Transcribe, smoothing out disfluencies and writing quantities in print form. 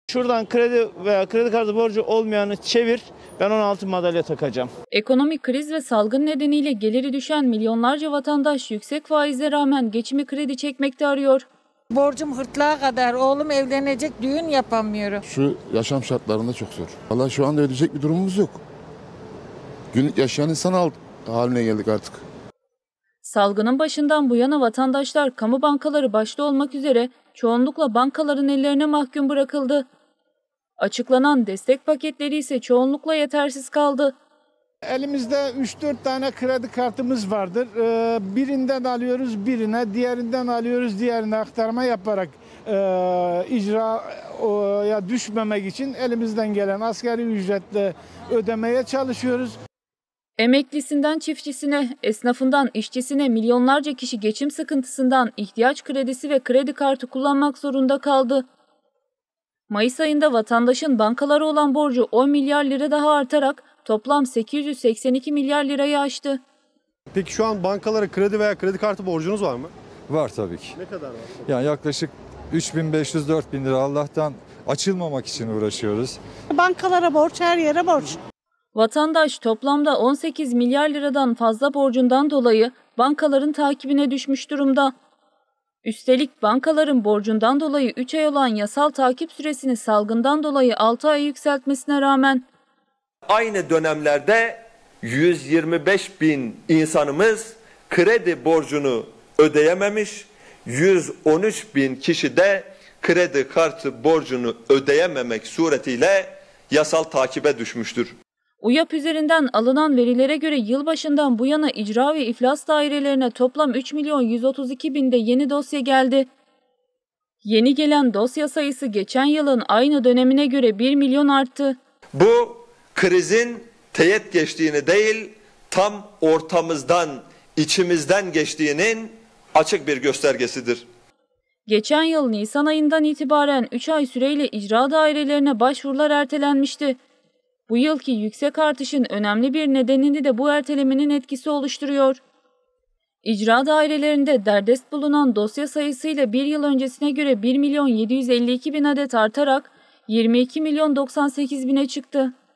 Şuradan kredi veya kredi kartı borcu olmayanı çevir, ben 16 madalya takacağım. Ekonomik kriz ve salgın nedeniyle geliri düşen milyonlarca vatandaş yüksek faize rağmen geçimi kredi çekmekte arıyor. Borcum hırtlağa kadar, oğlum evlenecek, düğün yapamıyorum. Şu yaşam şartlarında çok zor. Vallahi şu anda ödeyecek bir durumumuz yok. Günlük yaşayan insan haline geldik artık. Salgının başından bu yana vatandaşlar kamu bankaları başta olmak üzere çoğunlukla bankaların ellerine mahkum bırakıldı. Açıklanan destek paketleri ise çoğunlukla yetersiz kaldı. Elimizde 3-4 tane kredi kartımız vardır. Birinden alıyoruz birine, diğerinden alıyoruz diğerine aktarma yaparak icraya düşmemek için elimizden gelen asgari ücretle ödemeye çalışıyoruz. Emeklisinden çiftçisine, esnafından işçisine milyonlarca kişi geçim sıkıntısından ihtiyaç kredisi ve kredi kartı kullanmak zorunda kaldı. Mayıs ayında vatandaşın bankalara olan borcu 10 milyar lira daha artarak toplam 882 milyar lirayı aştı. Peki şu an bankalara kredi veya kredi kartı borcunuz var mı? Var tabii ki. Ne kadar var? Yani yaklaşık 3.500-4.000 lira Allah'tan açılmamak için uğraşıyoruz. Bankalara borç, her yere borç. Vatandaş toplamda 18 milyar liradan fazla borcundan dolayı bankaların takibine düşmüş durumda. Üstelik bankaların borcundan dolayı 3 ay olan yasal takip süresini salgından dolayı 6 ay yükseltmesine rağmen aynı dönemlerde 125 bin insanımız kredi borcunu ödeyememiş, 113 bin kişi de kredi kartı borcunu ödeyememek suretiyle yasal takibe düşmüştür. UYAP üzerinden alınan verilere göre yılbaşından bu yana icra ve iflas dairelerine toplam 3 milyon 132 binde yeni dosya geldi. Yeni gelen dosya sayısı geçen yılın aynı dönemine göre 1 milyon arttı. Bu krizin teğet geçtiğini değil, tam ortamızdan, içimizden geçtiğinin açık bir göstergesidir. Geçen yıl Nisan ayından itibaren 3 ay süreyle icra dairelerine başvurular ertelenmişti. Bu yılki yüksek artışın önemli bir nedenini de bu ertelemenin etkisi oluşturuyor. İcra dairelerinde derdest bulunan dosya sayısıyla bir yıl öncesine göre 1 milyon 752 bin adet artarak 22 milyon 98 bine çıktı.